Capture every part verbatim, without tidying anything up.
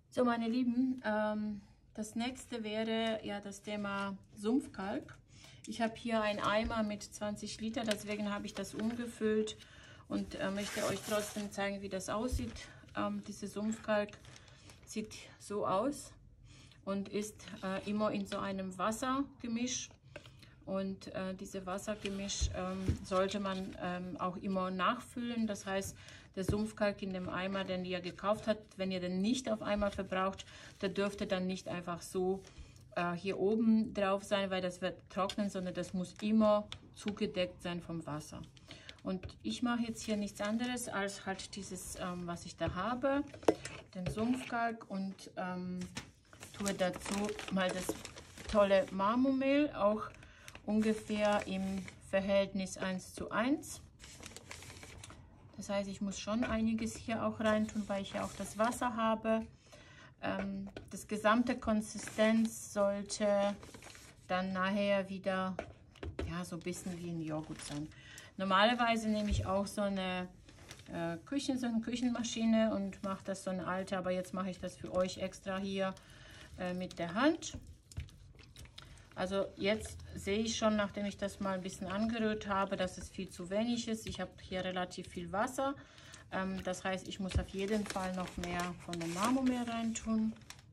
So, meine Lieben, ähm, das nächste wäre ja das Thema Sumpfkalk. Ich habe hier einen Eimer mit zwanzig Liter, deswegen habe ich das umgefüllt und äh, möchte euch trotzdem zeigen, wie das aussieht. Ähm, diese Sumpfkalk sieht so aus und ist äh, immer in so einem Wassergemisch. Und äh, diese Wassergemisch ähm, sollte man ähm, auch immer nachfüllen. Das heißt, der Sumpfkalk in dem Eimer, den ihr gekauft habt, wenn ihr den nicht auf einmal verbraucht, der dürfte dann nicht einfach so äh, hier oben drauf sein, weil das wird trocknen, sondern das muss immer zugedeckt sein vom Wasser. Und ich mache jetzt hier nichts anderes als halt dieses, ähm, was ich da habe, den Sumpfkalk, und ähm, tue dazu mal das tolle Marmormehl, auch ungefähr im Verhältnis eins zu eins. Das heißt, ich muss schon einiges hier auch reintun, weil ich ja auch das Wasser habe. Ähm, das gesamte Konsistenz sollte dann nachher wieder ja, so ein bisschen wie ein Joghurt sein. Normalerweise nehme ich auch so eine äh, Küchen, so eine Küchenmaschine und mache das so eine alte, aber jetzt mache ich das für euch extra hier äh, mit der Hand. Also jetzt sehe ich schon, nachdem ich das mal ein bisschen angerührt habe, dass es viel zu wenig ist. Ich habe hier relativ viel Wasser. Ähm, das heißt, ich muss auf jeden Fall noch mehr von dem Marmormehl reintun.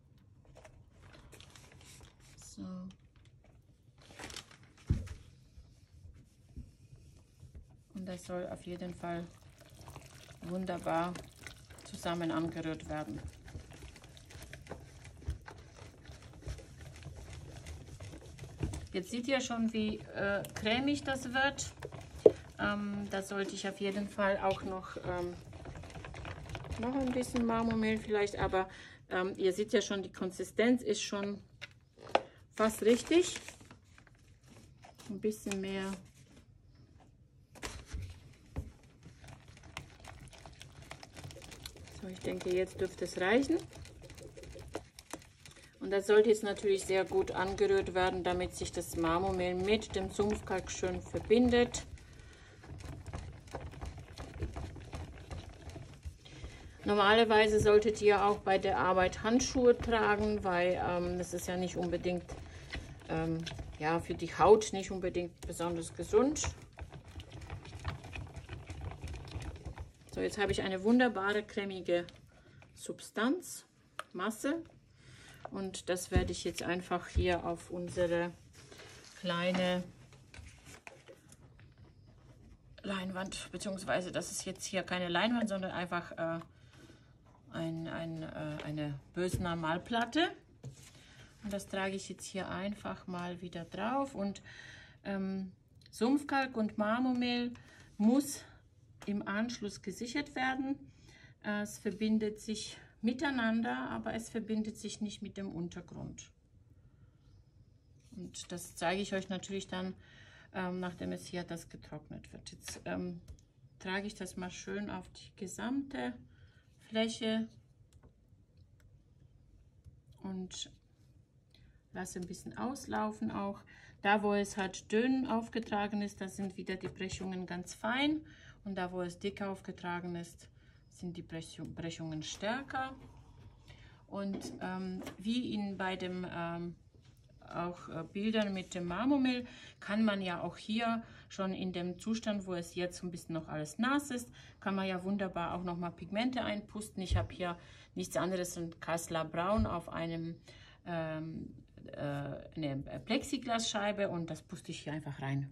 So. Und das soll auf jeden Fall wunderbar zusammen angerührt werden. Jetzt seht ihr schon, wie äh, cremig das wird. Ähm, da sollte ich auf jeden Fall auch noch, ähm, noch ein bisschen Marmormehl vielleicht, aber ähm, ihr seht ja schon, die Konsistenz ist schon fast richtig. Ein bisschen mehr. So, ich denke, jetzt dürfte es reichen. Und das sollte jetzt natürlich sehr gut angerührt werden, damit sich das Marmormehl mit dem Sumpfkalk schön verbindet. Normalerweise solltet ihr auch bei der Arbeit Handschuhe tragen, weil ähm, das ist ja nicht unbedingt, ähm, ja, für die Haut nicht unbedingt besonders gesund. So, jetzt habe ich eine wunderbare cremige Substanz, Masse. Und das werde ich jetzt einfach hier auf unsere kleine Leinwand, beziehungsweise das ist jetzt hier keine Leinwand, sondern einfach äh, ein, ein, äh, eine Bösener Malplatte. Und das trage ich jetzt hier einfach mal wieder drauf. Und ähm, Sumpfkalk und Marmormehl muss im Anschluss gesichert werden. Äh, es verbindet sich miteinander, aber es verbindet sich nicht mit dem Untergrund. Und das zeige ich euch natürlich dann, ähm, nachdem es hier das getrocknet wird. Jetzt ähm, trage ich das mal schön auf die gesamte Fläche und lasse ein bisschen auslaufen auch. Da, wo es halt dünn aufgetragen ist, da sind wieder die Brechungen ganz fein. Und da, wo es dick aufgetragen ist, sind die Brechungen stärker. Und ähm, wie in bei dem ähm, auch äh, Bildern mit dem Marmormehl kann man ja auch hier schon in dem Zustand, wo es jetzt ein bisschen noch alles nass ist, kann man ja wunderbar auch noch mal Pigmente einpusten. Ich habe hier nichts anderes als Kassler Braun auf einem ähm, äh, eine Plexiglasscheibe, und das puste ich hier einfach rein.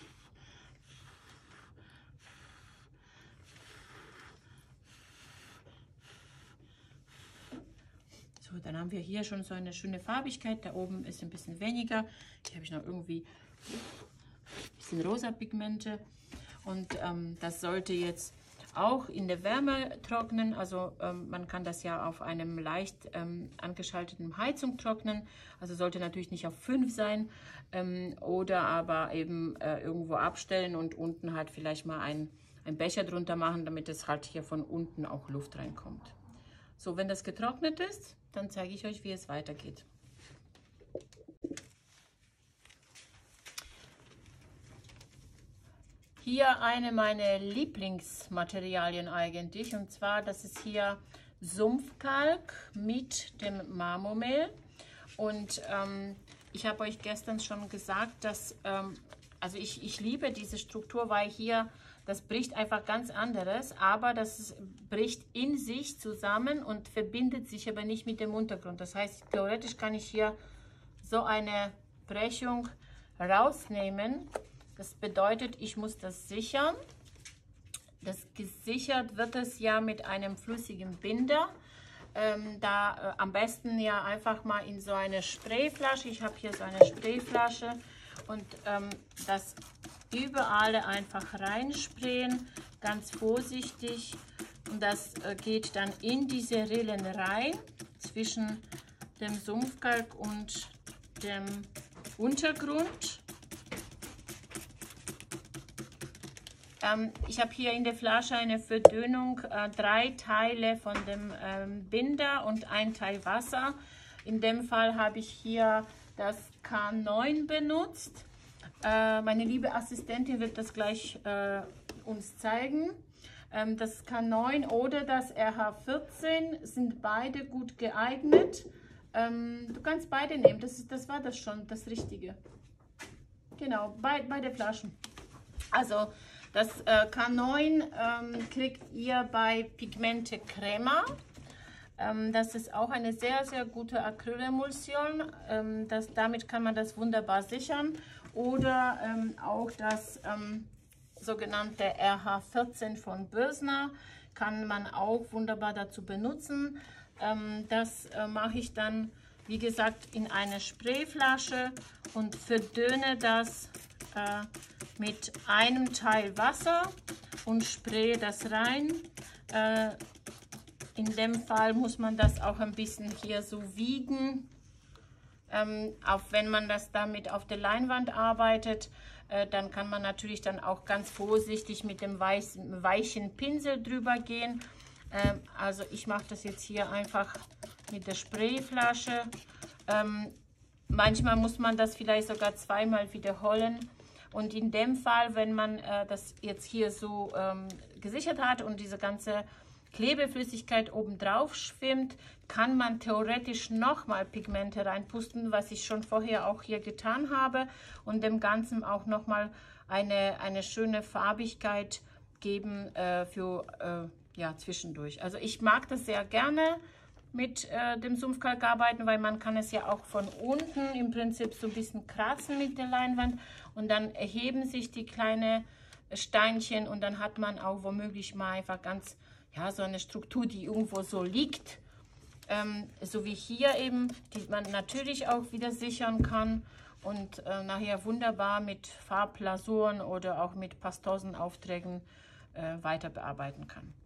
So, dann haben wir hier schon so eine schöne Farbigkeit. Da oben ist ein bisschen weniger. Hier habe ich noch irgendwie ein bisschen rosa Pigmente. Und ähm, das sollte jetzt auch in der Wärme trocknen. Also ähm, man kann das ja auf einem leicht ähm, angeschalteten Heizung trocknen. Also sollte natürlich nicht auf fünf sein. Ähm, oder aber eben äh, irgendwo abstellen und unten halt vielleicht mal ein, ein Becher drunter machen, damit es halt hier von unten auch Luft reinkommt. So, wenn das getrocknet ist, dann zeige ich euch, wie es weitergeht. Hier eine meiner Lieblingsmaterialien eigentlich, und zwar, das ist hier Sumpfkalk mit dem Marmormehl. Und ähm, ich habe euch gestern schon gesagt, dass ähm, also ich, ich liebe diese Struktur, weil hier das bricht einfach ganz anderes, aber das bricht in sich zusammen und verbindet sich aber nicht mit dem Untergrund. Das heißt, theoretisch kann ich hier so eine Brechung rausnehmen. Das bedeutet, ich muss das sichern. Das gesichert wird es ja mit einem flüssigen Binder. Ähm, da äh, am besten ja einfach mal in so eine Sprayflasche. Ich habe hier so eine Sprayflasche und ähm, das überall einfach reinsprayen, ganz vorsichtig. Und das äh, geht dann in diese Rillen rein zwischen dem Sumpfkalk und dem Untergrund. Ähm, ich habe hier in der Flasche eine Verdünnung, äh, drei Teile von dem ähm, Binder und ein Teil Wasser. In dem Fall habe ich hier das K neun benutzt. Äh, meine liebe Assistentin wird das gleich äh, uns zeigen. Ähm, das K neun oder das R H vierzehn sind beide gut geeignet. Ähm, du kannst beide nehmen, das, ist, das war das schon, das Richtige. Genau, bei, beide Flaschen. Also das äh, K neun ähm, kriegt ihr bei Pigmente Crema. Ähm, das ist auch eine sehr, sehr gute Acrylemulsion. Ähm, das, damit kann man das wunderbar sichern. Oder ähm, auch das ähm, sogenannte R H vierzehn von Bösner kann man auch wunderbar dazu benutzen. Ähm, das äh, mache ich dann, wie gesagt, in eine Sprayflasche und verdünne das äh, mit einem Teil Wasser und spraye das rein. Äh, in dem Fall muss man das auch ein bisschen hier so wiegen. Ähm, auch wenn man das damit auf der Leinwand arbeitet, äh, dann kann man natürlich dann auch ganz vorsichtig mit dem weißen, weichen Pinsel drüber gehen. Ähm, also ich mache das jetzt hier einfach mit der Sprayflasche. Ähm, manchmal muss man das vielleicht sogar zweimal wiederholen. Und in dem Fall, wenn man äh, das jetzt hier so ähm, gesichert hat und diese ganze Klebeflüssigkeit oben drauf schwimmt, kann man theoretisch nochmal Pigmente reinpusten, was ich schon vorher auch hier getan habe, und dem Ganzen auch nochmal eine, eine schöne Farbigkeit geben äh, für äh, ja, zwischendurch. Also ich mag das sehr gerne mit äh, dem Sumpfkalk arbeiten, weil man kann es ja auch von unten im Prinzip so ein bisschen kratzen mit der Leinwand und dann erheben sich die kleinen Steinchen und dann hat man auch womöglich mal einfach ganz, ja, so eine Struktur, die irgendwo so liegt, ähm, so wie hier eben, die man natürlich auch wieder sichern kann und äh, nachher wunderbar mit Farbglasuren oder auch mit Pastosenaufträgen äh, weiter bearbeiten kann.